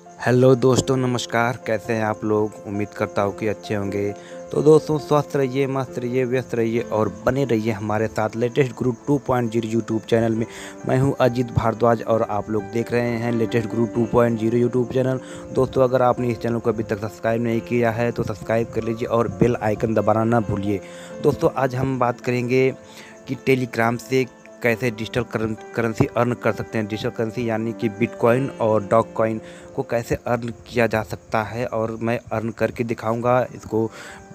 Hello दोस्तों, नमस्कार। कैसे हैं आप लोग? उम्मीद करता हूँ कि अच्छे होंगे। तो दोस्तों, स्वस्थ रहिए, मस्त रहिए, व्यस्त रहिए और बने रहिए हमारे साथ लेटेस्ट गुरु 2.0 यूट्यूब चैनल में। मैं हूँ अजीत भारद्वाज और आप लोग देख रहे हैं लेटेस्ट गुरु 2.0 यूट्यूब चैनल। दोस्तों, अगर आपने इस चैनल को अभी तक सब्सक्राइब नहीं किया है तो सब्सक्राइब कर लीजिए और बेल आइकन दबाना ना भूलिए। दोस्तों, आज हम बात करेंगे कि टेलीग्राम से कैसे डिजिटल करेंसी अर्न कर सकते हैं। डिजिटल करेंसी यानी कि बिटकॉइन और डॉग कॉइन को कैसे अर्न किया जा सकता है, और मैं अर्न करके दिखाऊंगा इसको,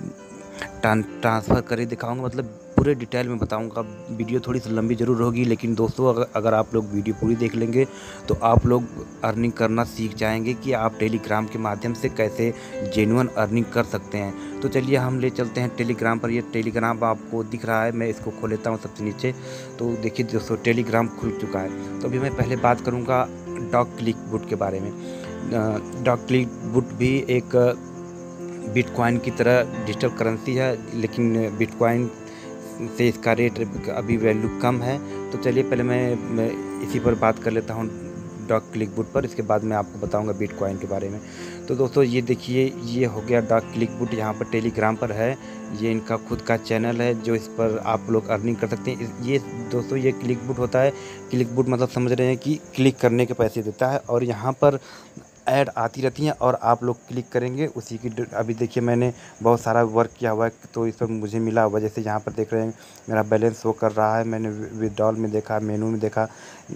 ट्रांसफ़र करके दिखाऊंगा, मतलब पूरे डिटेल में बताऊंगा। वीडियो थोड़ी सी लंबी ज़रूर होगी, लेकिन दोस्तों अगर आप लोग वीडियो पूरी देख लेंगे तो आप लोग अर्निंग करना सीख जाएंगे कि आप टेलीग्राम के माध्यम से कैसे जेन्युइन अर्निंग कर सकते हैं। तो चलिए हम ले चलते हैं टेलीग्राम पर। ये टेलीग्राम आपको दिख रहा है, मैं इसको खोल लेता हूँ सबसे नीचे। तो देखिए दोस्तों, टेलीग्राम खुल चुका है। तो अभी मैं पहले बात करूँगा डॉग क्लिक बुट के बारे में। डॉग क्लिक बुट भी एक बिटकॉइन की तरह डिजिटल करेंसी है, लेकिन बिटकॉइन से इसका रेट अभी वैल्यू कम है। तो चलिए पहले मैं इसी पर बात कर लेता हूँ, डॉग क्लिक बुट पर। इसके बाद मैं आपको बताऊंगा बिटकॉइन के बारे में। तो दोस्तों ये देखिए, ये हो गया डॉग क्लिक बुट, यहाँ पर टेलीग्राम पर है। ये इनका खुद का चैनल है जो इस पर आप लोग अर्निंग कर सकते हैं। ये दोस्तों ये क्लिक बुट होता है। क्लिक बुट मतलब समझ रहे हैं कि क्लिक करने के पैसे देता है, और यहाँ पर ऐड आती रहती हैं और आप लोग क्लिक करेंगे उसी की। अभी देखिए मैंने बहुत सारा वर्क किया हुआ है, तो इस पर मुझे मिला हुआ। जैसे यहाँ पर देख रहे हैं मेरा बैलेंस शो कर रहा है, मैंने विड्रॉल में देखा, मेनू में देखा,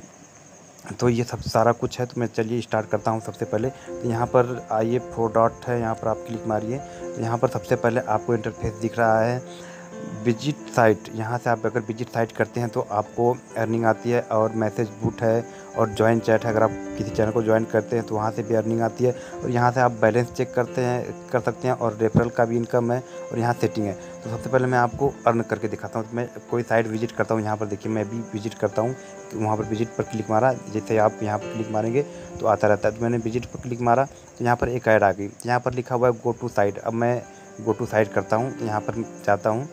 तो ये सब सारा कुछ है। तो मैं चलिए स्टार्ट करता हूँ। सबसे पहले तो यहाँ पर आइए, 4 डॉट है, यहाँ पर आप क्लिक मारिए। तो यहाँ पर सबसे पहले आपको इंटरफेस दिख रहा है विजिट साइट। यहाँ से आप अगर विजिट साइट करते हैं तो आपको अर्निंग आती है, और मैसेज बूट है और जॉइन चैट है। अगर आप किसी चैनल को ज्वाइन करते हैं तो वहाँ से भी अर्निंग आती है, और यहाँ से आप बैलेंस चेक कर सकते हैं, और रेफरल का भी इनकम है, और यहाँ सेटिंग है। तो सबसे पहले मैं आपको अर्न करके दिखाता हूँ। तो मैं कोई साइट विजिट करता हूँ, यहाँ पर देखिए मैं भी विजिट करता हूँ। तो वहाँ पर विजिट पर क्लिक मारा, जैसे आप यहाँ पर क्लिक मारेंगे तो आता रहता है। तो मैंने विजिट पर क्लिक मारा तो यहाँ पर एक ऐड आ गई। यहाँ पर लिखा हुआ है गो टू साइट। अब मैं गो टू साइट करता हूँ, तो यहाँ पर जाता हूँ।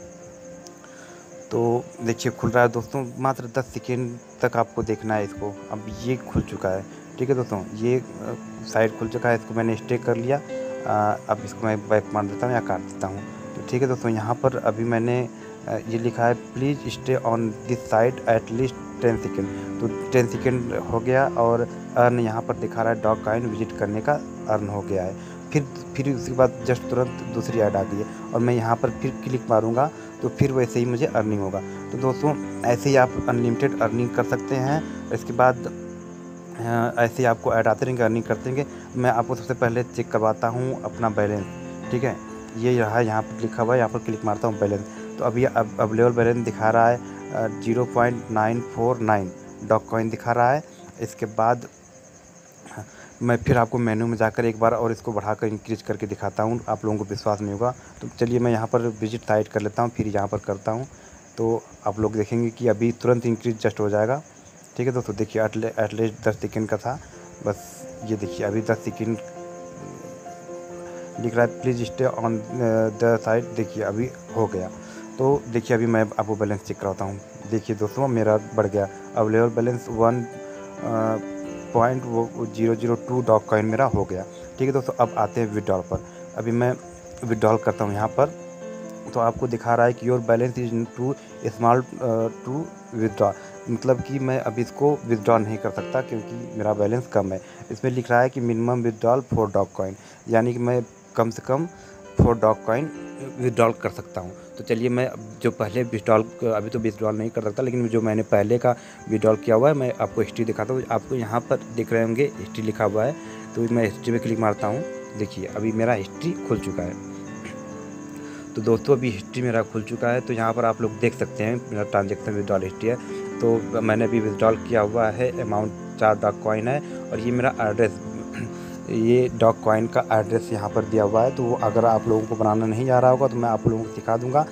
तो देखिए खुल रहा है दोस्तों, मात्र 10 सेकेंड तक आपको देखना है इसको। अब ये खुल चुका है, ठीक है दोस्तों, ये साइट खुल चुका है। इसको मैंने स्टे कर लिया। अब इसको मैं बैक मार देता हूँ या काट देता हूँ। तो ठीक है दोस्तों, यहाँ पर अभी मैंने ये लिखा है please stay on this site at least 10 second. तो 10 सेकेंड हो गया, और अर्न यहाँ पर दिखा रहा है डॉग कॉइन विजिट करने का अर्न हो गया है। फिर उसके बाद जस्ट तुरंत दूसरी ऐड आ गई है, और मैं यहाँ पर फिर क्लिक मारूँगा तो फिर वैसे ही मुझे अर्निंग होगा। तो दोस्तों ऐसे ही आप अनलिमिटेड अर्निंग कर सकते हैं। इसके बाद ऐसे ही आपको ऐड आते रहेंगे, अर्निंग करते रहेंगे। मैं आपको सबसे पहले चेक करवाता हूँ अपना बैलेंस, ठीक है। ये रहा, यहाँ पर लिखा हुआ है, यहाँ पर क्लिक मारता हूँ बैलेंस। तो अभी अवेलेबल बैलेंस दिखा रहा है 0.949 डॉग कॉइन दिखा रहा है। इसके बाद मैं फिर आपको मेनू में जाकर एक बार और इसको बढ़ाकर इंक्रीज करके दिखाता हूँ, आप लोगों को विश्वास नहीं होगा। तो चलिए मैं यहाँ पर विजिट साइट कर लेता हूँ, फिर यहाँ पर करता हूँ, तो आप लोग देखेंगे कि अभी तुरंत इंक्रीज जस्ट हो जाएगा। ठीक है दोस्तों, देखिए एटलीस्ट 10 सेकेंड का था बस। ये देखिए अभी 10 सेकेंड लिख रहा है please stay on the site. देखिए अभी हो गया। तो देखिए अभी मैं आपको बैलेंस चेक कराता हूँ। देखिए दोस्तों मेरा बढ़ गया, अवेलेबल बैलेंस 1.002 डॉग कॉइन मेरा हो गया। ठीक है दोस्तों, अब आते हैं विड्रॉल पर। अभी मैं विड्रॉल करता हूँ यहाँ पर, तो आपको दिखा रहा है कि your balance is too small to withdraw. मतलब कि मैं अभी इसको विड्रॉ नहीं कर सकता क्योंकि मेरा बैलेंस कम है। इसमें लिख रहा है कि मिनिमम विड्रॉल 4 डॉग कॉइन, यानी कि मैं कम से कम 4 डॉग कॉइन विड्रॉल कर सकता हूँ। तो चलिए मैं जो पहले विड्रॉल, अभी तो विड्रॉल नहीं कर सकता, लेकिन जो मैंने पहले का विड्रॉल किया हुआ है मैं आपको हिस्ट्री दिखाता हूँ। आपको यहाँ पर दिख रहे होंगे हिस्ट्री लिखा हुआ है, तो मैं हिस्ट्री में क्लिक मारता हूँ। देखिए अभी मेरा हिस्ट्री खुल चुका है। तो दोस्तों अभी हिस्ट्री मेरा खुल चुका है, तो यहाँ पर आप लोग देख सकते हैं मेरा ट्रांजेक्शन विड्रॉल हिस्ट्री है। तो मैंने अभी विड्रॉल किया हुआ है, अमाउंट 4 डॉग कॉइन है, और ये मेरा एड्रेस, ये डॉग कॉइन का एड्रेस यहाँ पर दिया हुआ है। तो अगर आप लोगों को बनाना नहीं आ रहा होगा तो मैं आप लोगों को सिखा दूँगा।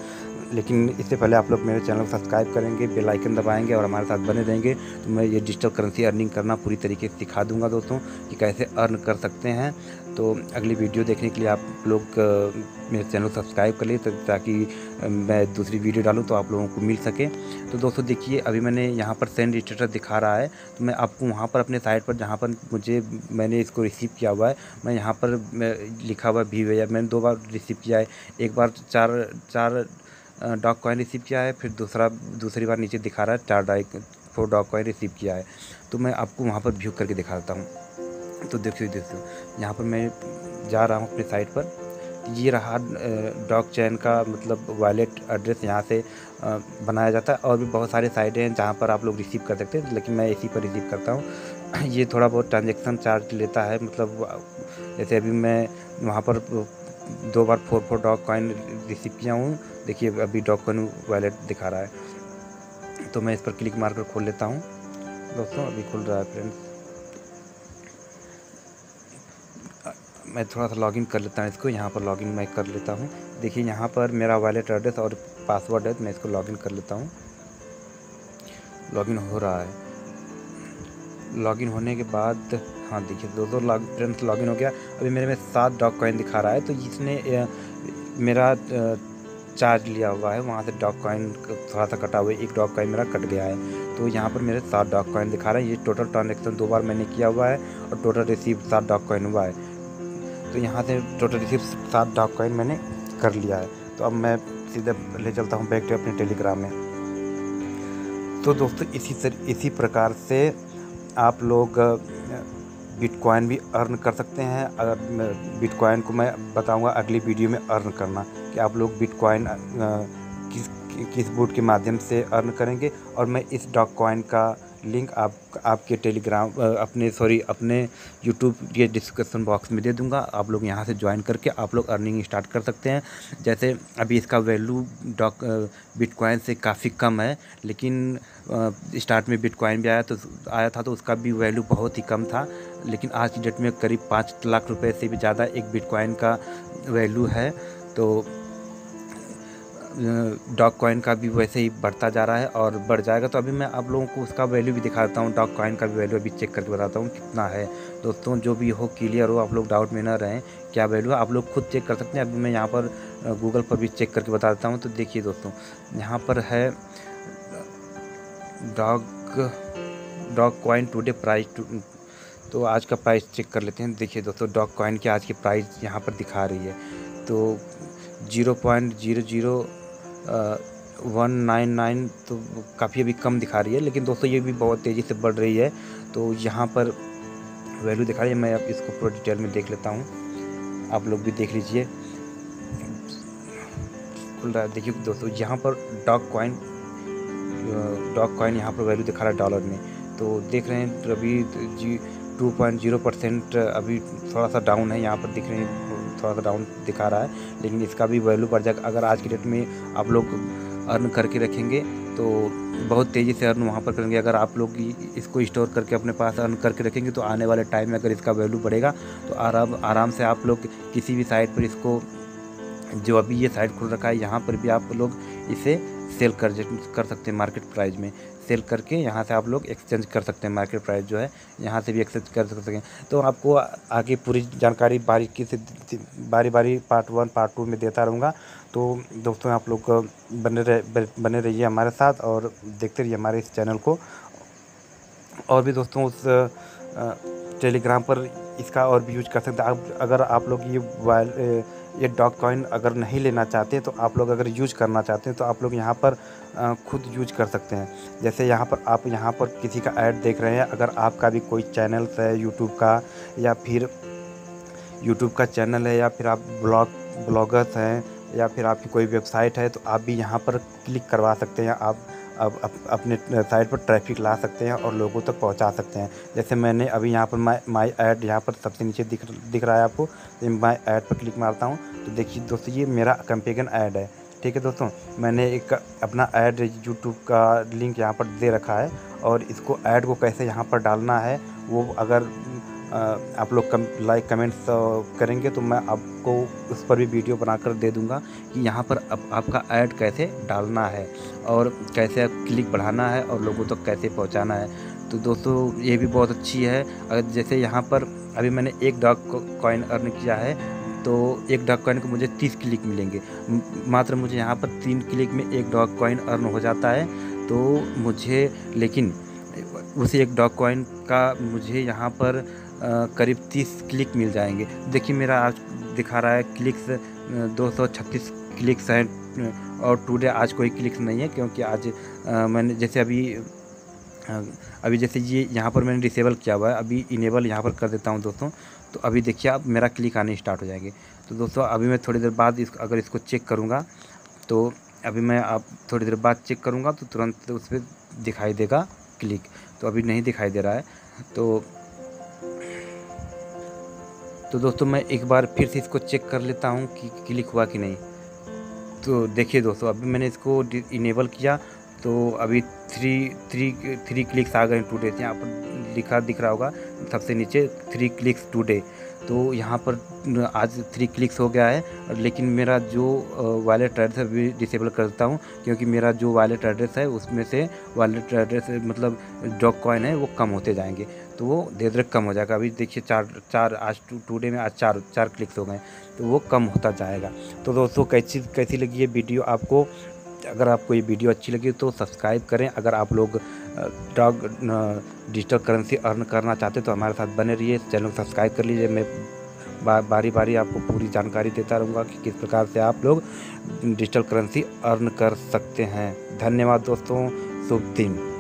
लेकिन इससे पहले आप लोग मेरे चैनल को सब्सक्राइब करेंगे, बेल आइकन दबाएंगे और हमारे साथ बने रहेंगे, तो मैं ये डिजिटल करेंसी अर्निंग करना पूरी तरीके से सिखा दूंगा दोस्तों कि कैसे अर्न कर सकते हैं। तो अगली वीडियो देखने के लिए आप लोग मेरे चैनल को सब्सक्राइब कर लिए ताकि मैं दूसरी वीडियो डालूं तो आप लोगों को मिल सके। तो दोस्तों देखिए, अभी मैंने यहाँ पर सेंड स्टेटस दिखा रहा है, तो मैं आपको वहाँ पर अपने साइट पर जहाँ पर मैंने इसको रिसीव किया हुआ है, मैं यहाँ पर लिखा हुआ भी है, मैंने 2 बार रिसीव किया है। एक बार 4 डॉग कॉइन रिसीव किया है, फिर दूसरी बार नीचे दिखा रहा है 4 डॉग कॉइन रिसीव किया है। तो मैं आपको वहाँ पर व्यू करके दिखाता हूँ। तो देखिए यहाँ पर मैं जा रहा हूँ अपने साइट पर, ये रहा डॉग चैन का मतलब वॉलेट एड्रेस यहाँ से बनाया जाता है। और भी बहुत सारे साइटें हैं जहाँ पर आप लोग रिसीव कर सकते हैं, लेकिन मैं इसी पर रिसीव करता हूँ। ये थोड़ा बहुत ट्रांजैक्शन चार्ज लेता है, मतलब जैसे अभी मैं वहाँ पर 2 बार 4 डॉग कॉइन रिसीव किया हूँ। देखिए अभी डॉग कॉइन वॉलेट दिखा रहा है, तो मैं इस पर क्लिक मारकर खोल लेता हूँ। दोस्तों अभी खुल रहा है फ्रेंड्स, मैं थोड़ा सा लॉगिन कर लेता हूँ इसको। यहाँ पर लॉगिन मैं कर लेता हूँ। देखिए यहाँ पर मेरा वॉलेट एड्रेस और पासवर्ड है, तो मैं इसको लॉगिन कर लेता हूँ। लॉगिन हो रहा है। लॉगिन होने के बाद हाँ देखिए दोस्तों फ्रेंड्स लॉगिन हो गया। अभी मेरे में 7 डॉग कॉइन दिखा रहा है, तो इसने मेरा चार्ज लिया हुआ है, वहाँ से डॉग कॉइन थोड़ा सा कटा हुआ है, 1 डॉग कॉइन मेरा कट गया है। तो यहाँ पर मेरे 7 डॉग कॉइन दिखा रहा है। ये टोटल ट्रांजेक्शन 2 बार मैंने किया हुआ है और टोटल रिसीव 7 डॉग कॉइन हुआ है। तो यहाँ से टोटल रिसीव 7 डॉग कॉइन मैंने कर लिया है। तो अब मैं सीधे ले चलता हूँ बैक टू अपने टेलीग्राम में। तो दोस्तों इसी प्रकार से आप लोग बिटकॉइन भी अर्न कर सकते हैं। अगर बिटकॉइन को मैं बताऊंगा अगली वीडियो में अर्न करना, कि आप लोग बिटकॉइन किस बूट के माध्यम से अर्न करेंगे। और मैं इस डॉग कॉइन का लिंक आपके टेलीग्राम अपने यूट्यूब के डिस्क्रिप्शन बॉक्स में दे दूंगा। आप लोग यहां से ज्वाइन करके आप लोग अर्निंग स्टार्ट कर सकते हैं। जैसे अभी इसका वैल्यू बिटकॉइन से काफ़ी कम है, लेकिन स्टार्ट में बिटकॉइन भी आया था तो उसका भी वैल्यू बहुत ही कम था। लेकिन आज की डेट में करीब 5 लाख रुपए से भी ज़्यादा एक बिटकॉइन का वैल्यू है। तो डॉग कॉइन का भी वैसे ही बढ़ता जा रहा है और बढ़ जाएगा। तो अभी मैं आप लोगों को उसका वैल्यू भी दिखाता हूँ, डॉग कॉइन का भी वैल्यू अभी चेक करके बताता हूँ कितना है। दोस्तों जो भी हो क्लियर हो, आप लोग डाउट में ना रहें क्या वैल्यू है, आप लोग खुद चेक कर सकते हैं। अभी मैं यहाँ पर गूगल पर भी चेक करके बता देता हूँ। तो देखिए दोस्तों यहाँ पर है डॉग कॉइन टुडे प्राइस। तो आज का प्राइस चेक कर लेते हैं। देखिए दोस्तों डॉग कॉइन की आज की प्राइस यहाँ पर दिखा रही है, तो 0.00199, तो काफ़ी अभी कम दिखा रही है। लेकिन दोस्तों ये भी बहुत तेज़ी से बढ़ रही है। तो यहाँ पर वैल्यू दिखा रही है। मैं अब इसको पूरा डिटेल में देख लेता हूँ, आप लोग भी देख लीजिए। खुल रहा है। देखिए दोस्तों यहाँ पर डॉग कॉइन यहाँ पर वैल्यू दिखा रहा है डॉलर में। तो देख रहे हैं अभी 2.0% अभी थोड़ा सा डाउन है, यहाँ पर दिख रहे हैं थोड़ा सा डाउन दिखा रहा है। लेकिन इसका भी वैल्यू बढ़ जाएगा। अगर आज की डेट में आप लोग अर्न करके रखेंगे तो बहुत तेज़ी से अर्न वहाँ पर करेंगे। अगर आप लोग इसको स्टोर करके अपने पास अर्न करके रखेंगे तो आने वाले टाइम में अगर इसका वैल्यू बढ़ेगा तो आराम से आप लोग किसी भी साइट पर इसको, जो अभी ये साइट खुल रखा है यहाँ पर भी आप लोग इसे सेल कर सकते हैं मार्केट प्राइस में। सेल करके यहाँ से आप लोग एक्सचेंज कर सकते हैं, मार्केट प्राइस जो है यहाँ से भी एक्सचेंज कर सकते हैं। तो आपको आगे पूरी जानकारी बारीकी से बारी पार्ट 1 पार्ट 2 में देता रहूँगा। तो दोस्तों आप लोग बने रहिए हमारे साथ और देखते रहिए हमारे इस चैनल को। और भी दोस्तों उस टेलीग्राम पर इसका और भी यूज कर सकते हैं। अगर आप लोग ये डॉग कॉइन अगर नहीं लेना चाहते तो आप लोग अगर यूज करना चाहते हैं तो आप लोग यहाँ पर खुद यूज कर सकते हैं। जैसे यहाँ पर आप यहाँ पर किसी का ऐड देख रहे हैं, अगर आपका भी कोई चैनल है यूट्यूब का, या फिर यूट्यूब का चैनल है, या फिर आप ब्लॉगर्स हैं, या फिर आपकी कोई वेबसाइट है, तो आप भी यहाँ पर क्लिक करवा सकते हैं। आप अपने साइट पर ट्रैफिक ला सकते हैं और लोगों तक पहुंचा सकते हैं। जैसे मैंने अभी यहाँ पर माई ऐड यहाँ पर सबसे नीचे दिख रहा है आपको, तो माई ऐड पर क्लिक मारता हूँ तो देखिए दोस्तों ये मेरा कंपेनियन ऐड है। ठीक है दोस्तों, मैंने एक अपना ऐड यूट्यूब का लिंक यहाँ पर दे रखा है और इसको ऐड को कैसे यहाँ पर डालना है वो अगर आप लोग लाइक कमेंट्स करेंगे तो मैं आपको उस पर भी वीडियो बनाकर दे दूंगा कि यहाँ पर आपका ऐड कैसे डालना है और कैसे क्लिक बढ़ाना है और लोगों तक कैसे पहुँचाना है। तो दोस्तों ये भी बहुत अच्छी है। अगर जैसे यहाँ पर अभी मैंने एक डॉग कॉइन अर्न किया है तो एक डॉग कॉइन को मुझे 30 क्लिक मिलेंगे। मात्र मुझे यहाँ पर 3 क्लिक में एक डॉग कॉइन अर्न हो जाता है। तो मुझे लेकिन उसी एक डॉग कॉइन का मुझे यहाँ पर करीब 30 क्लिक मिल जाएंगे। देखिए मेरा आज दिखा रहा है क्लिक्स 236 क्लिक्स हैं और टुडे आज कोई क्लिक्स नहीं है, क्योंकि आज मैंने जैसे अभी जैसे ये यहाँ पर मैंने डिसेबल किया हुआ है। अभी इनेबल यहाँ पर कर देता हूँ दोस्तों, तो अभी देखिए अब मेरा क्लिक आने स्टार्ट हो जाएंगे। तो दोस्तों अभी मैं थोड़ी देर बाद अगर इसको चेक करूँगा तो अभी मैं अब थोड़ी देर बाद चेक करूँगा तो तुरंत उस पर दिखाई देगा क्लिक। तो अभी नहीं दिखाई दे रहा है। तो दोस्तों मैं एक बार फिर से इसको चेक कर लेता हूँ कि क्लिक हुआ कि नहीं। तो देखिए दोस्तों अभी मैंने इसको इनेबल किया तो अभी थ्री क्लिक्स आ गए टुडे। यहाँ पर दिख रहा होगा सबसे नीचे 3 क्लिक्स टुडे। तो यहाँ पर आज 3 क्लिक्स हो गया है। लेकिन मेरा जो वॉलेट एड्रेस है भी डिसेबल करता हूँ, क्योंकि मेरा जो वॉलेट एड्रेस है उसमें से वॉलेट एड्रेस मतलब डॉग कॉइन है वो कम होते जाएंगे। तो वो धीरे धीरे कम हो जाएगा। अभी देखिए चार आज टुडे में आज चार क्लिक्स हो गए, तो वो कम होता जाएगा। तो दोस्तों कैसी लगी ये वीडियो आपको? अगर आपको ये वीडियो अच्छी लगी तो सब्सक्राइब करें। अगर आप लोग डॉग डिजिटल करेंसी अर्न करना चाहते तो हमारे साथ बने रहिए, चैनल को सब्सक्राइब कर लीजिए। मैं बारी बारी आपको पूरी जानकारी देता रहूँगा कि किस प्रकार से आप लोग डिजिटल करेंसी अर्न कर सकते हैं। धन्यवाद दोस्तों, शुभ दिन।